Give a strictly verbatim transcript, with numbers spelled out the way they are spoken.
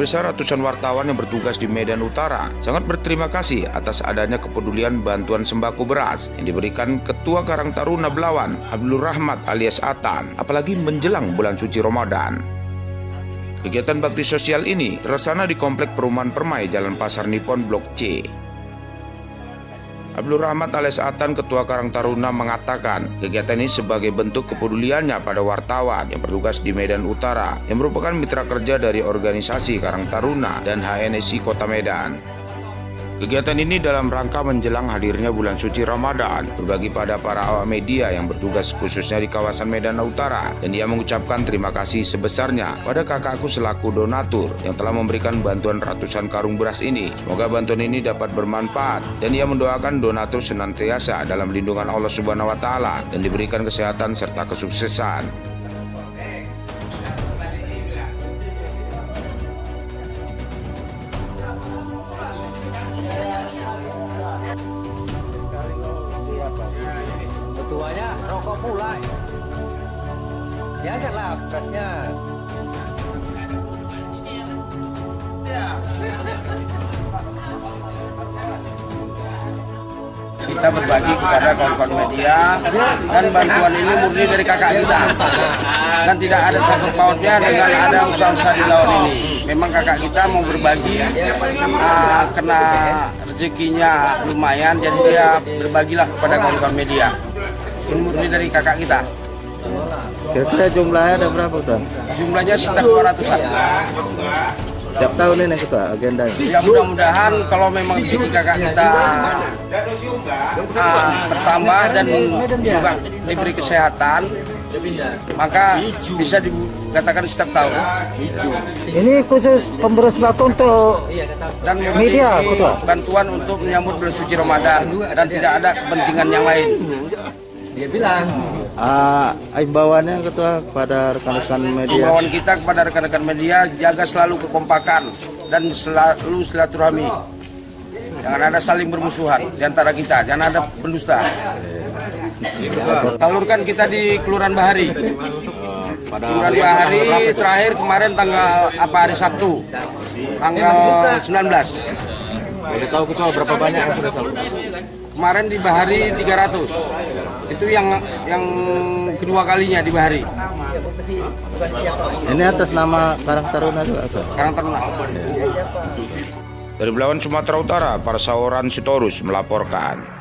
Pemirsa, ratusan wartawan yang bertugas di Medan Utara sangat berterima kasih atas adanya kepedulian bantuan sembako beras yang diberikan Ketua Karang Taruna Belawan, Abdul Rahmat alias Atan, apalagi menjelang bulan suci Ramadan. Kegiatan bakti sosial ini terlaksana di Komplek Perumahan Permai, Jalan Pasar Nippon, Blok C. Abdul Rahmat alias Atan, Ketua Karang Taruna, mengatakan kegiatan ini sebagai bentuk kepeduliannya pada wartawan yang bertugas di Medan Utara yang merupakan mitra kerja dari organisasi Karang Taruna dan H N S I Kota Medan. Kegiatan ini dalam rangka menjelang hadirnya bulan suci Ramadan, berbagi pada para awak media yang bertugas khususnya di kawasan Medan Utara, dan ia mengucapkan terima kasih sebesarnya pada kakakku selaku donatur yang telah memberikan bantuan ratusan karung beras ini. Semoga bantuan ini dapat bermanfaat, dan ia mendoakan donatur senantiasa dalam lindungan Allah Subhanahu wa Ta'ala dan diberikan kesehatan serta kesuksesan. Ketuanya rokok pula. Janganlah berasnya. Kita berbagi kepada kawan-kawan media, dan bantuan ini murni dari kakak kita, dan tidak ada sangkut pautnya dengan ada usaha-usaha di lawan ini. Memang kakak kita mau berbagi, uh, kena rezekinya lumayan, jadi dia berbagilah kepada kawan-kawan media. Ini murni dari kakak kita. Kira-kira jumlahnya ada berapa, Tuan? Jumlahnya sekitar dua ratusan. Tiap tahun ini Ketua agendanya? Ya, mudah-mudahan kalau memang rezeki kakak kita uh, bertambah dan juga diberi kesehatan, maka bisa dikatakan setiap tahun. Ini khusus pemberi sembako untuk Dan media, Ketua? bantuan untuk menyambut bulan suci Ramadan, dan tidak ada kepentingan yang lain. Dia bilang, Uh, imbauannya Ketua kepada rekan-rekan media? Imbauan kita kepada rekan-rekan media, jaga selalu kekompakan dan selalu silaturahmi. Jangan ada saling bermusuhan di antara kita, jangan ada pendusta. Salurkan kita di Kelurahan Bahari. Kelurahan Bahari terakhir kemarin tanggal apa hari Sabtu, tanggal sembilan belas. Boleh tahu Ketua berapa banyak yang sudah salurkan? Kemarin di Bahari tiga ratus. Itu yang yang kedua kalinya di Bahari. Ini atas nama Karang Taruna juga, Ketua? Karang Taruna. Dari Belawan, Sumatera Utara, Parsaoran Sitorus melaporkan.